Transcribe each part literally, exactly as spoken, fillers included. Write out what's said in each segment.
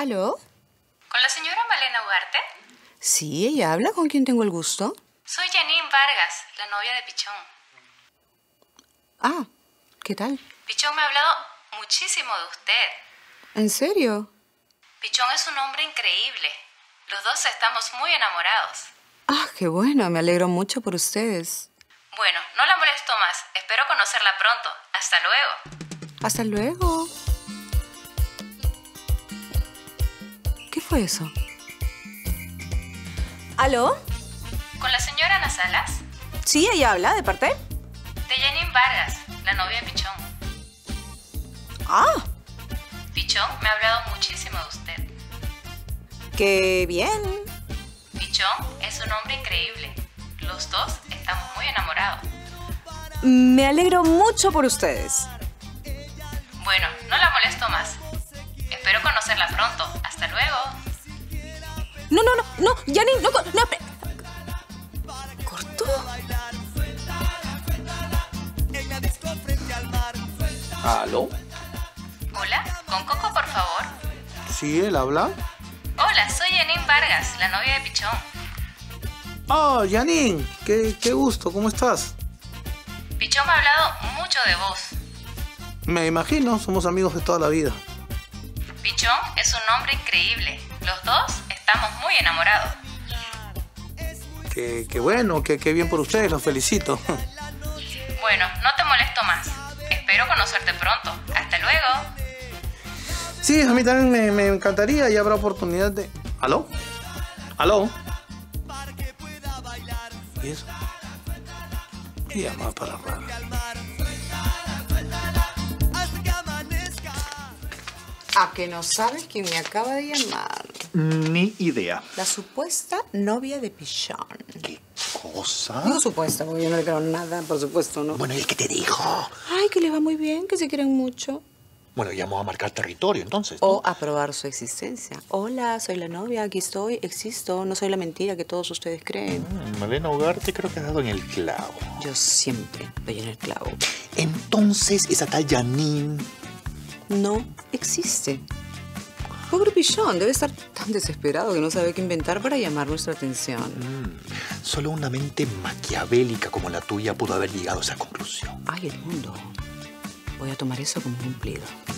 ¿Aló? ¿Con la señora Malena Ugarte? Sí, ella habla. ¿Con quién tengo el gusto? Soy Janine Vargas, la novia de Pichón. Ah, ¿qué tal? Pichón me ha hablado muchísimo de usted. ¿En serio? Pichón es un hombre increíble. Los dos estamos muy enamorados. Ah, qué bueno. Me alegro mucho por ustedes. Bueno, no la molesto más. Espero conocerla pronto. Hasta luego. Hasta luego. ¿Qué fue eso? ¿Aló? ¿Con la señora Ana Salas? Sí, ella habla. ¿De parte? De Janine Vargas, la novia de Pichón. Ah, Pichón me ha hablado muchísimo de usted. qué bien. Pichón es un hombre increíble. Los dos estamos muy enamorados. Me alegro mucho por ustedes. Bueno, no la molesto más. Espero conocerla pronto. Hasta luego. No, no, no, no, Janine, no, no, espera. ¿Cortó? ¿Aló? Hola, con Coco, por favor. ¿Sí, él habla? Hola, soy Janine Vargas, la novia de Pichón. Oh, Janine, qué, qué gusto, ¿cómo estás? Pichón me ha hablado mucho de vos. Me imagino, somos amigos de toda la vida. Pichón es un hombre increíble. Los dos estamos muy enamorados. Qué, qué bueno, qué, qué bien por ustedes, los felicito. Bueno, no te molesto más. Espero conocerte pronto. Hasta luego. Sí, a mí también me, me encantaría y habrá oportunidad de... ¿Aló? ¿Aló? ¿Y eso? ¿Qué llamada para rara? ¿A que no sabes quién me acaba de llamar? Ni idea. La supuesta novia de Pichón. ¿Qué cosa? Digo supuesta, porque yo no le creo nada, por supuesto, ¿no? Bueno, ¿y el que te dijo? Ay, que le va muy bien, que se quieren mucho. Bueno, llamó a marcar territorio, entonces, ¿no? O a probar su existencia. Hola, soy la novia, aquí estoy, existo, no soy la mentira que todos ustedes creen. Mm, Malena Ugarte creo que has dado en el clavo. Yo siempre doy en el clavo. Entonces, esa tal Janine... No existe. Pobre Pichón, debe estar tan desesperado que no sabe qué inventar para llamar nuestra atención. Mm, solo una mente maquiavélica como la tuya pudo haber llegado a esa conclusión. Ay, el mundo. Voy a tomar eso como cumplido.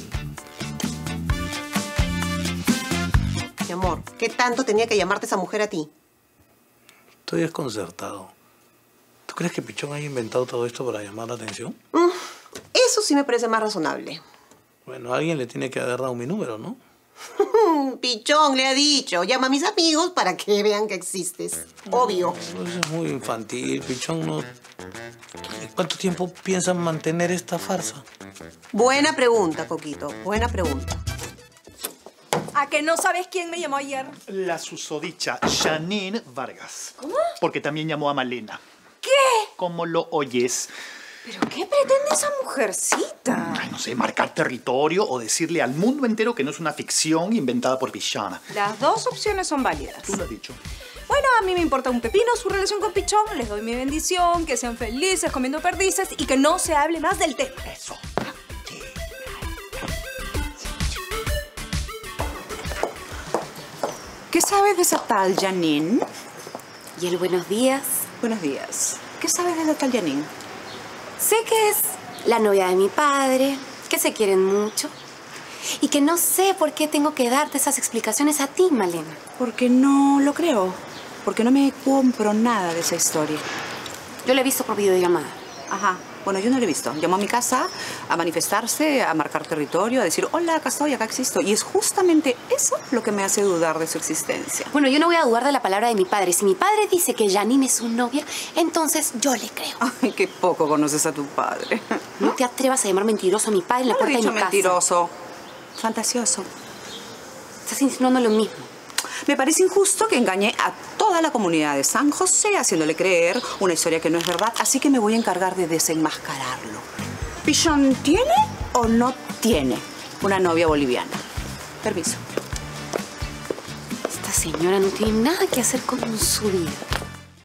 Mi amor, ¿qué tanto tenía que llamarte esa mujer a ti? Estoy desconcertado. ¿Tú crees que Pichón haya inventado todo esto para llamar la atención? Mm, eso sí me parece más razonable. Bueno, alguien le tiene que haber dado mi número, ¿no? Pichón le ha dicho, llama a mis amigos para que vean que existes. Obvio. No, eso es muy infantil. Pichón no... ¿Cuánto tiempo piensan mantener esta farsa? Buena pregunta, Coquito. Buena pregunta. ¿A que no sabes quién me llamó ayer? La susodicha Janine Vargas. ¿Cómo? Porque también llamó a Malena. ¿Qué? ¿Cómo lo oyes? ¿Pero qué pretende esa mujercita? Ay, no sé, marcar territorio o decirle al mundo entero que no es una ficción inventada por Pichón. Las dos opciones son válidas. Tú lo has dicho. Bueno, a mí me importa un pepino su relación con Pichón. Les doy mi bendición, que sean felices comiendo perdices y que no se hable más del tema. Eso. ¿Qué sabes de esa tal Janine? Y el buenos días. Buenos días. ¿Qué sabes de esa tal Janine? Sé que es la novia de mi padre, que se quieren mucho y que no sé por qué tengo que darte esas explicaciones a ti, Malena. Porque no lo creo. Porque no me compro nada de esa historia. Yo la he visto por videollamada. Ajá. Bueno, yo no lo he visto. Llamó a mi casa a manifestarse, a marcar territorio, a decir, hola, acá estoy, acá existo. Y es justamente eso lo que me hace dudar de su existencia. Bueno, yo no voy a dudar de la palabra de mi padre. Si mi padre dice que Janine es su novia, entonces yo le creo. Ay, qué poco conoces a tu padre. No te atrevas a llamar mentiroso a mi padre en la No le he puerta de dicho mi casa. mentiroso. Fantasioso. Estás insinuando lo mismo. Me parece injusto que engañe a toda la comunidad de San José haciéndole creer una historia que no es verdad, así que me voy a encargar de desenmascararlo. ¿Pichón tiene o no tiene una novia boliviana? Permiso. Esta señora no tiene nada que hacer con su vida.